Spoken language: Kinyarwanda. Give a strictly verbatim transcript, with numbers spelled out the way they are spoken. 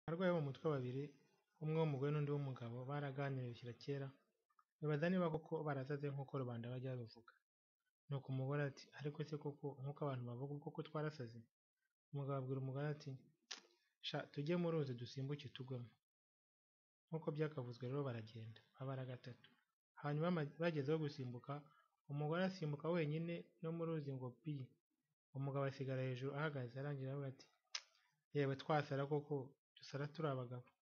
Abarwayi bo mu mutwe babiri, umwe w'umugore n'undi w'umugabo baraganiriye bishyira kera, bibaza niba koko barasaze nk'uko rubanda bajya babivuga. Nuko umugore ati ariko se koko nk'uko abantu bavuga koko twarasaze? Umugabo abwira umugore ati sha tujye mu ruzi dusimbuke tugwemo. Nk'uko byakavuzwe rero baragenda, babara gatatu. Hanyuma bagezeho gusimbuka, umugore asimbuka wenyine no mu ruzi ngo pi! Umugabo asigara hejuru ahagaze arangije aravuga ati yewe twasara koko dusara turi abagabo.